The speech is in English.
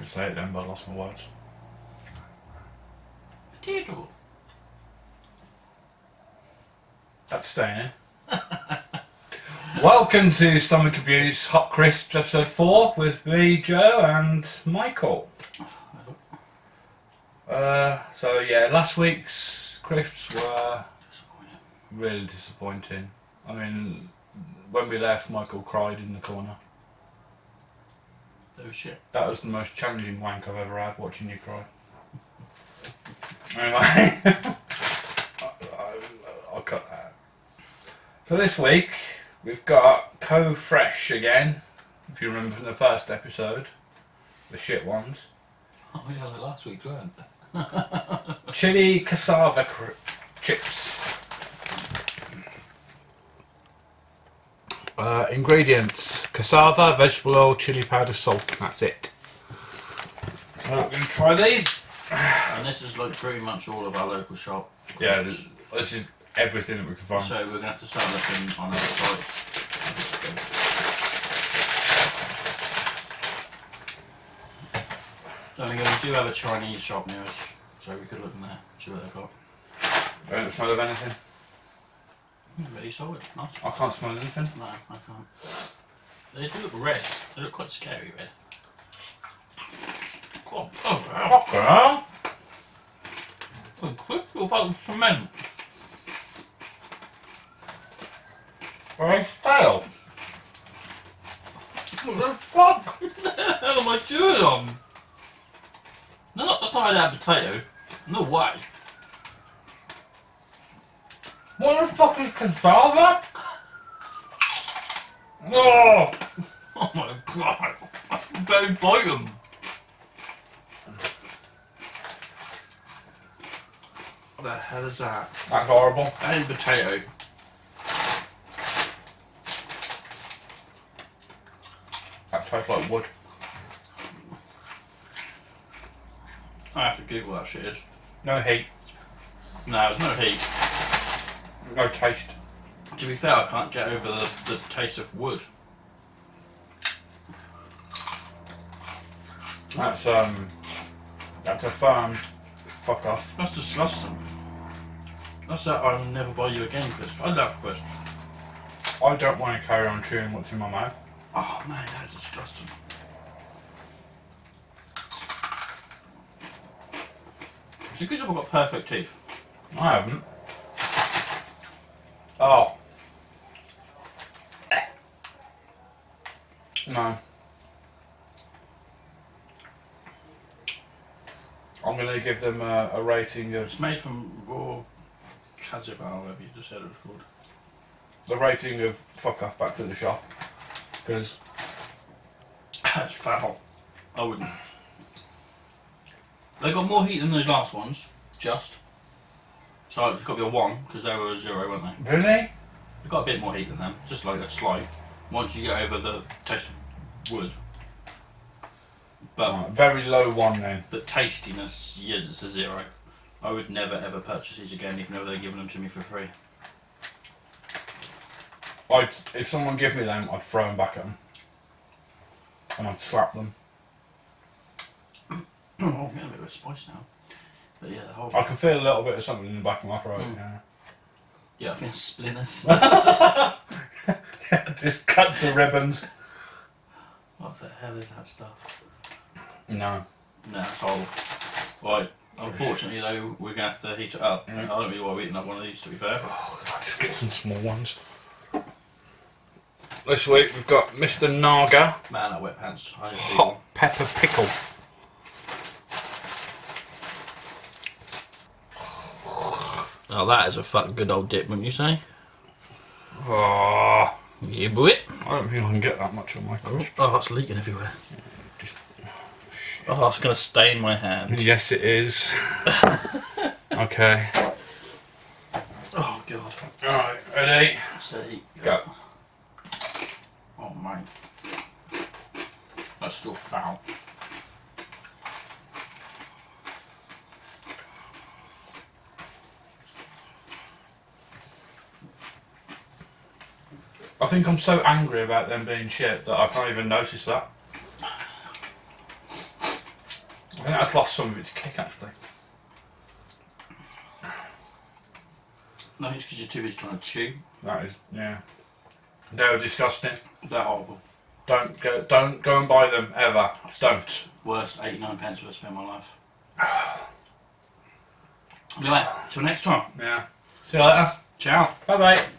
to say it then, but I lost my words. Potato. That's staying in. Welcome to Stomach Abuse Hot Crisps episode 4 with me, Joe, and Michael. So yeah, last week's crisps were really disappointing. I mean, when we left, Michael cried in the corner. They were shit. That was the most challenging wank I've ever had, watching you cry. Anyway, I'll cut that. So this week, we've got Cofresh again, if you remember from the first episode, the shit ones. Oh yeah, like last week, weren't they? Chili cassava chips. Ingredients: cassava, vegetable oil, chili powder, salt. That's it. So we're going to try these. And this is like pretty much all of our local shop. Yeah, this is everything that we can find. So we're going to have to start looking on other sites. Then again, we do have a Chinese shop near us, so we could look in there, see what they've got. Don't smell of anything. Really solid, nice. I can't smell anything. No, I can't. They do look red. They look quite scary red. Oh, Fuck her. quick, you're fucking cement. Very stale. What the fuck? What the hell am I chewing on? No, that's not a potato. No way. What the fuck is cassava? Oh! Oh my god. Don't bite them. What the hell is that? That's horrible. That ain't potato. That tastes like wood. I have to Google what that shit is. No heat. No, there's no heat. No taste. To be fair, I can't get over the taste of wood. That's a firm fuck off. That's disgusting. That's that I'll never buy you again crisps. I love crisps. I don't want to carry on chewing what's in my mouth. Oh man, that's disgusting. It's because I've got perfect teeth. I haven't. Oh. No. I'm going to give them a rating of... It's made from raw CASSAVA, whatever you just said it was called. The rating of fuck off back to the shop. Because... That's foul. I wouldn't. They got more heat than those last ones, just. So it's got to be a 1, because they were a 0, weren't they? Really? They've got a bit more heat than them, just like a slight. Once you get over the taste of wood. But Right, very low 1 then. But tastiness, yeah, it's a 0. I would never ever purchase these again, even though they're giving them to me for free. If someone gave me them, I'd throw them back at them. And I'd slap them. Oh, I'm getting a bit of a spice now. But yeah, the whole... I can feel a little bit of something in the back of my throat now. Yeah, I feel splinters. Just cut to ribbons. What the hell is that stuff? No. No, it's old. Right, unfortunately though, we're going to have to heat it up. I don't really want to eat another one of these, to be fair. Oh, God, just get some small ones. This week we've got Mr. Naga. Man, that wet pants. I need a big Hot one. pepper pickle. Oh, that is a fucking good old dip, wouldn't you say? Oh, Yeah, boy. I don't think I can get that much on my crisp. Oh, it's leaking everywhere. Just, Oh, it's going to stain my hand. yes, it is. Okay. Oh, God. Alright, ready? Steady. Go. Oh, mate. That's still foul. I think I'm so angry about them being shit that I can't even notice that. I think that's lost some of its kick actually. No, it's because you're too busy trying to chew. That is, yeah. They're disgusting. They're horrible. Don't go and buy them ever. Don't. Worst 89 pence I've spent my life. Anyway, till next time. Yeah. See you later. Ciao. Bye bye.